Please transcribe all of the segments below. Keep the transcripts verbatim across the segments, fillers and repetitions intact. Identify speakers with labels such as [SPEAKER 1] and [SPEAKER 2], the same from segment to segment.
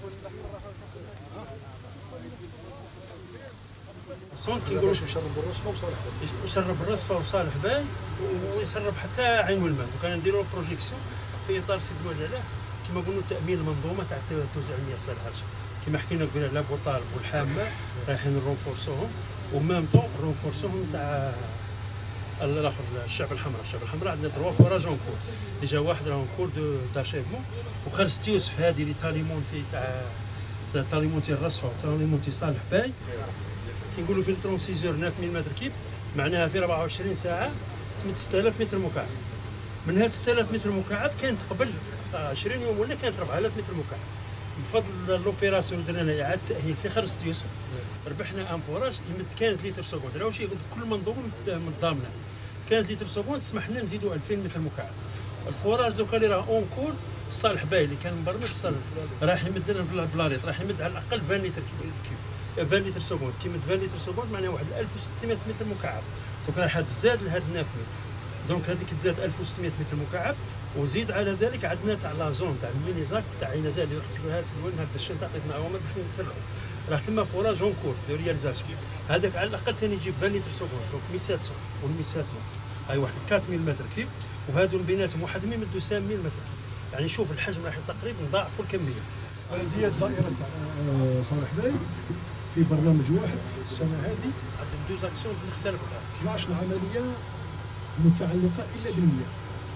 [SPEAKER 1] الصونت كيقولوا يشرب بالرصفه وصالح باي، يشرب بالرصفه وصالح باي ويسرب حتى عين والماء. دوكا نديروا بروجيكسيون في اطار سيد الولاله كما قلنا تامين المنظومه تاع توزيع المياه الصالحه الهرشه. كما حكينا قلنا لا بوطالب والحامه رايحين نرونفورسوهم ومام طون نرونفورسوهم تاع الاخر الشعب الحمراء. الشعب الحمراء عندنا تروا فوراج اون كور ديجا، واحد راه اون كور دو داشيفمون، وخرجت يوسف هذه اللي تاليمونتي تاع تاليمونتي الرصفه وتاليمونتي صالح باي كنقولوا في ثلاثة وستين زور هناك مية متر كيب، معناها في أربعة وعشرين ساعه ستة آلاف متر مكعب. من هاد ستة آلاف متر مكعب كانت قبل عشرين يوم ولا كانت أربعة آلاف متر مكعب. بفضل لوبيراسيون درنا اعاده تاهيل في خرجت يوسف ربحنا ان فوراج يمد خمسة لتر سكوند. راه شي كل منظومه متضامنه خمسة لتر سكوند، سمح لنا نزيدوا ألفين متر مكعب. الفوراج دوكا اللي راه اون كور في صالح باي اللي كان مبرمج في صالح راح يمد لنا بلاريط، راح يمد على الاقل عشرين لتر كيب عشرين لتر سكوند. كيمد عشرين لتر سكوند معناها واحد ألف وستمائة متر مكعب. دوك راح تزاد لهاد النافذه، دونك هذيك تزاد ألف وستمائة متر مكعب. وزيد على ذلك عندنا تاع لا زون تاع المينيزاك تاع عينزال اللي رحت لها سلوان هكذا الشن تعطيتنا عوامر باش نسرعوا، راه تما فوراج اون كور دو رياليزاسيون. هذاك على الاقل ثاني يجيب عشرين لتر سكوند، دونك ألف وسبعمائة و ألف وسبعمائة هاي واحد أربعمائة متر كيب، وهذو بيناتهم وحدهم يمدوا خمسمائة متر كيب. يعني شوف الحجم راح تقريبا نضاعفوا الكميه.
[SPEAKER 2] بلديه دائره صالح باي في برنامج واحد السنه هذه
[SPEAKER 1] عندهم دوز اكسيون مختلفه،
[SPEAKER 2] اثناش عمليه متعلقه الا بالمياه.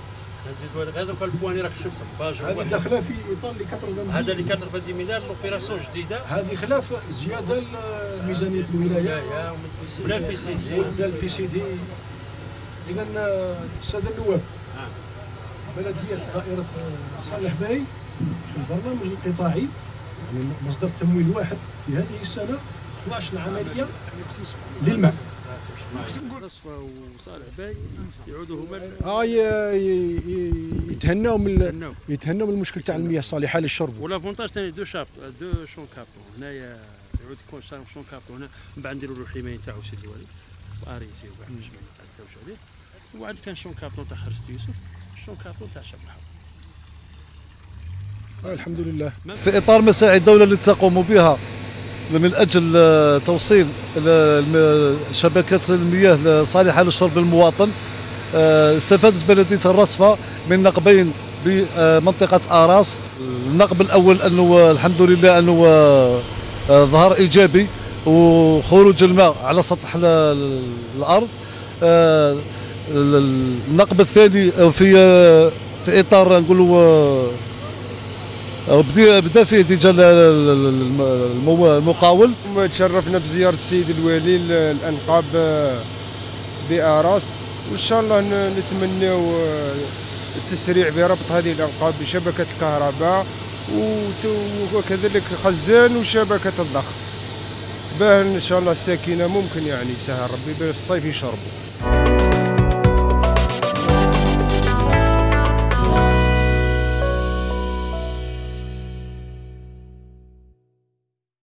[SPEAKER 1] هذوك البوان اللي راك شفتهم باج
[SPEAKER 2] هذه داخله في اطار اللي ثمانين
[SPEAKER 1] هذا اللي ثمانين مليار لوبيراسيون جديده.
[SPEAKER 2] هذه خلاف زياده لميزانيه الولايه
[SPEAKER 1] ولا البي سي دي
[SPEAKER 2] ولا البي سي دي. اذا الساده النواب بلديه دائره صالح باي في البرنامج القطاعي يعني مصدر تمويل واحد في هذه السنه اثناش عمليه للماء.
[SPEAKER 1] الرصفه وصالح باي يعودوا هما
[SPEAKER 2] اه يتهناو من يتهناو من المشكل تاع المياه الصالحه للشرب.
[SPEAKER 1] والافونتاج ثاني دو شابط دو شون كابو هنايا يعود يكون شون كابو هنا من بعد نديروا له الحمايه تاعو سيدي الوالي واريتي وبعد باش ما نتعداوش عليه. وبعد كان شون كابو تاع خرجت يوسف، شون كابو تاع الشعب الحمراء.
[SPEAKER 2] آه الحمد لله.
[SPEAKER 3] في اطار مساعي الدوله التي تقوم بها من اجل توصيل شبكات المياه الصالحه للشرب للمواطن، استفادت بلديه الرصفه من نقبين بمنطقه اراس. النقب الاول انه الحمد لله انه ظهر ايجابي وخروج الماء على سطح الارض. النقب الثاني في في اطار نقولوا بدا بدا فيه ديجا المقاول.
[SPEAKER 4] تشرفنا بزياره السيد الوالي الانقاب باراس، وان شاء الله نتمناو التسريع في ربط هذه الانقاب بشبكه الكهرباء وكذلك خزان وشبكه الضخ، باه ان شاء الله الساكنه ممكن يعني سهل ربي في الصيف يشربوا.